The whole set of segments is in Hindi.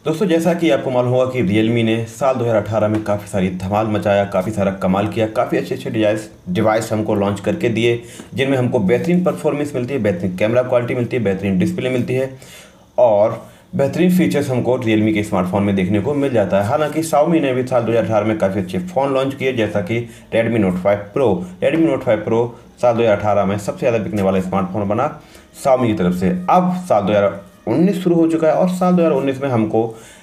दोस्तों जैसा कि आपको मालूम होगा कि Realme ने साल 2018 में काफ़ी सारी धमाल मचाया, काफ़ी सारा कमाल किया, काफ़ी अच्छे अच्छे डिवाइस हमको लॉन्च करके दिए, जिनमें हमको बेहतरीन परफॉर्मेंस मिलती है, बेहतरीन कैमरा क्वालिटी मिलती है, बेहतरीन डिस्प्ले मिलती है और बेहतरीन फीचर्स हमको Realme के स्मार्टफोन में देखने को मिल जाता है। हालांकि Xiaomi ने भी साल 2018 में काफ़ी अच्छे फ़ोन लॉन्च किए, जैसा कि Redmi Note 5 Pro। Redmi Note 5 Pro साल 2018 में सबसे ज़्यादा बिकने वाला स्मार्टफोन बना Xiaomi की तरफ से। अब साल 2019 शुरू हो चुका है और साल 2019 में हमको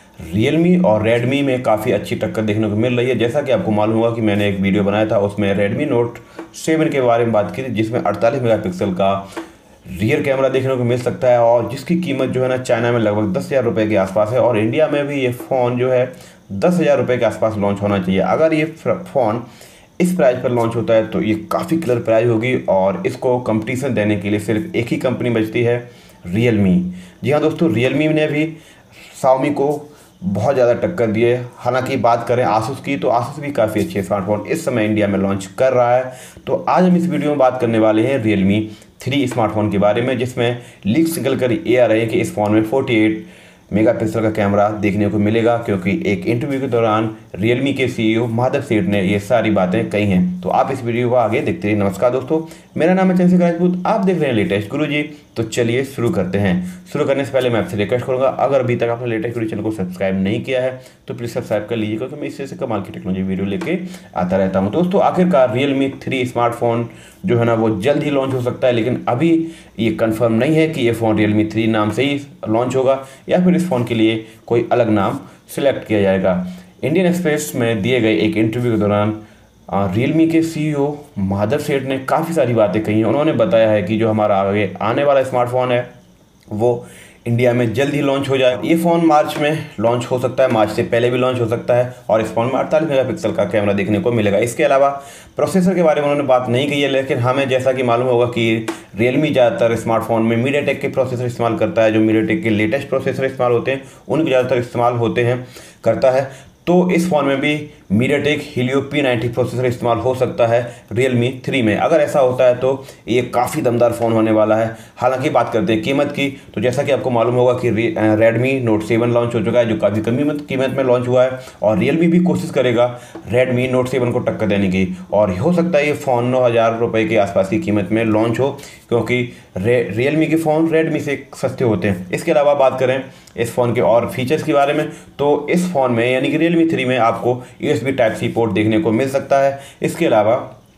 Realme और Redmi में काफ़ी अच्छी टक्कर देखने को मिल रही है। जैसा कि आपको मालूम होगा कि मैंने एक वीडियो बनाया था, उसमें Redmi Note 7 के बारे में बात की थी, जिसमें 48 मेगापिक्सल का रियर कैमरा देखने को मिल सकता है और जिसकी कीमत जो है ना चाइना में लगभग 10,000 रुपये के आसपास है और इंडिया में भी ये फ़ोन जो है 10,000 रुपये के आसपास लॉन्च होना चाहिए। अगर ये फ़ोन इस प्राइस पर लॉन्च होता है तो ये काफ़ी क्लियर प्राइस होगी और इसको कंपटीशन देने के लिए सिर्फ एक ही कंपनी बचती है, Realme। जी हाँ दोस्तों, Realme ने भी Xiaomi को बहुत ज़्यादा टक्कर दी है। हालांकि बात करें Asus की तो Asus भी काफ़ी अच्छे स्मार्टफोन इस समय इंडिया में लॉन्च कर रहा है। तो आज हम इस वीडियो में बात करने वाले हैं Realme 3 स्मार्टफोन के बारे में, जिसमें लीक्स निकल कर ये आ रहे हैं कि इस फ़ोन में 48 मेगापिक्सल का कैमरा देखने को मिलेगा, क्योंकि एक इंटरव्यू के दौरान Realme के CEO माधव सेठ ने ये सारी बातें कही हैं। तो आप इस वीडियो को आगे देखते रहिए। नमस्कार दोस्तों, मेरा नाम है चंद्रशेखर राजपूत, आप देख रहे हैं लेटेस्ट गुरुजी। तो चलिए शुरू करते हैं। शुरू करने से पहले मैं आपसे रिक्वेस्ट करूंगा, अगर अभी तक आपने लेटेस्ट गुरु चैनल को सब्सक्राइब नहीं किया है तो प्लीज़ सब्सक्राइब कर लीजिएगा, क्योंकि मैं इससे से कमाल की टेक्नोलॉजी वीडियो लेके आता रहता हूं। दोस्तों आखिरकार Realme 3 स्मार्टफोन जो है ना वो जल्द ही लॉन्च हो सकता है, लेकिन अभी ये कंफर्म नहीं है कि ये फ़ोन Realme 3 नाम से ही लॉन्च होगा या फिर इस फ़ोन के लिए कोई अलग नाम सिलेक्ट किया जाएगा। इंडियन एक्सप्रेस में दिए गए एक इंटरव्यू के दौरान Realme के CEO माधव सेठ ने काफ़ी सारी बातें कही हैं। उन्होंने बताया है कि जो हमारा आगे आने वाला स्मार्टफोन है वो इंडिया में जल्द ही लॉन्च हो जाए। ये फ़ोन मार्च में लॉन्च हो सकता है, मार्च से पहले भी लॉन्च हो सकता है और इस फ़ोन में 48 मेगापिक्सल का कैमरा देखने को मिलेगा। इसके अलावा प्रोसेसर के बारे में उन्होंने बात नहीं कही है, लेकिन हमें जैसा कि मालूम होगा कि Realme ज़्यादातर स्मार्टफोन में MediaTek के प्रोसेसर इस्तेमाल करता है। जो MediaTek के लेटेस्ट प्रोसेसर इस्तेमाल होते हैं उनके ज़्यादातर इस्तेमाल करता है। तो इस फ़ोन में भी MediaTek Helio P90 प्रोसेसर इस्तेमाल हो सकता है Realme 3 में। अगर ऐसा होता है तो ये काफ़ी दमदार फ़ोन होने वाला है। हालांकि बात करते हैं कीमत की, तो जैसा कि आपको मालूम होगा कि Redmi Note 7 लॉन्च हो चुका है, जो काफ़ी कम कीमत में लॉन्च हुआ है और Realme भी कोशिश करेगा Redmi Note 7 को टक्कर देने की और हो सकता है ये फ़ोन 9,000 रुपये के आसपास की कीमत में लॉन्च हो, क्योंकि Realme के फ़ोन Redmi से सस्ते होते हैं। इसके अलावा बात करें इस फ़ोन के और फीचर्स के बारे में, तो इस फ़ोन में यानी कि Realme 3 में आपको USB Type-C पोर्ट देखने को मिल सकता है। इसके अलावा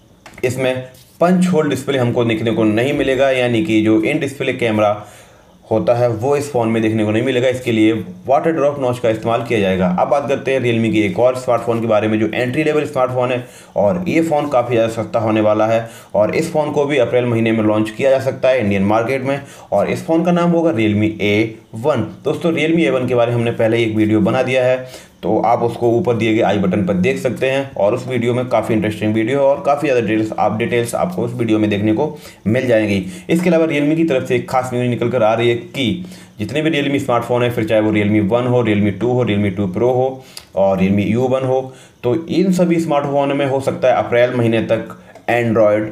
इसमें पंच होल डिस्प्ले हमको देखने को नहीं मिलेगा, यानी कि जो इन डिस्प्ले कैमरा होता है वो इस फ़ोन में देखने को नहीं मिलेगा। इसके लिए वाटर ड्रॉप नॉच का इस्तेमाल किया जाएगा। अब बात करते हैं Realme की एक और स्मार्टफोन के बारे में, जो एंट्री लेवल स्मार्टफोन है और ये फ़ोन काफ़ी ज़्यादा सस्ता होने वाला है और इस फ़ोन को भी अप्रैल महीने में लॉन्च किया जा सकता है इंडियन मार्केट में और इस फ़ोन का नाम होगा Realme A1। दोस्तों Realme A1 के बारे में हमने पहले एक वीडियो बना दिया है, तो आप उसको ऊपर दिए गए आई बटन पर देख सकते हैं और उस वीडियो में काफ़ी इंटरेस्टिंग वीडियो है और काफ़ी ज़्यादा डिटेल्स आपको उस वीडियो में देखने को मिल जाएंगी। इसके अलावा Realme की तरफ से एक खास न्यूज़ निकल कर आ रही है कि जितने भी Realme स्मार्टफोन है, फिर चाहे वो Realme 1 हो, Realme 2 हो, Realme 2 Pro हो और Realme U1 हो, तो इन सभी स्मार्टफोन में हो सकता है अप्रैल महीने तक Android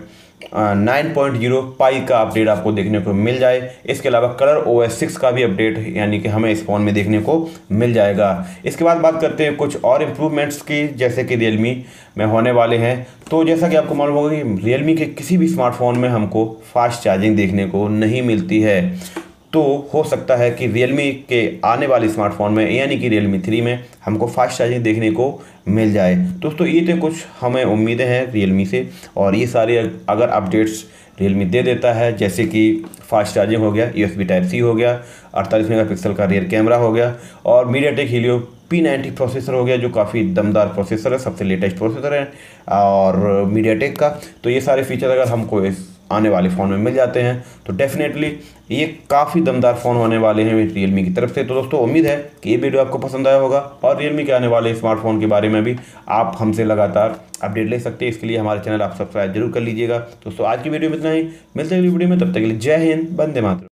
9.0 पाई का अपडेट आपको देखने को मिल जाए। इसके अलावा ColorOS 6 का भी अपडेट यानी कि हमें इस फ़ोन में देखने को मिल जाएगा। इसके बाद बात करते हैं कुछ और इम्प्रूवमेंट्स की, जैसे कि Realme में होने वाले हैं। तो जैसा कि आपको मालूम होगा कि Realme के किसी भी स्मार्टफोन में हमको फास्ट चार्जिंग देखने को नहीं मिलती है, तो हो सकता है कि Realme के आने वाले स्मार्टफोन में यानी कि Realme 3 में हमको फास्ट चार्जिंग देखने को मिल जाए। दोस्तों ये तो कुछ हमें उम्मीदें हैं Realme से और ये सारे अगर अपडेट्स Realme दे देता है, जैसे कि फास्ट चार्जिंग हो गया, USB Type-C हो गया, 48 मेगापिक्सल का रियर कैमरा हो गया और MediaTek Helio P90 प्रोसेसर हो गया, जो काफ़ी दमदार प्रोसेसर है, सबसे लेटेस्ट प्रोसेसर है और MediaTek का। तो ये सारे फीचर अगर हमको इस आने वाले फ़ोन में मिल जाते हैं तो डेफिनेटली ये काफ़ी दमदार फ़ोन होने वाले हैं Realme की तरफ से। तो दोस्तों उम्मीद है कि ये वीडियो आपको पसंद आया होगा और Realme के आने वाले स्मार्टफोन के बारे में भी आप हमसे लगातार अपडेट ले सकते हैं। इसके लिए हमारे चैनल आप सब्सक्राइब जरूर कर लीजिएगा। दोस्तों आज की वीडियो में इतना ही, मिलते हैं अगली वीडियो में, तब तक के लिए जय हिंद, वंदे मातरम।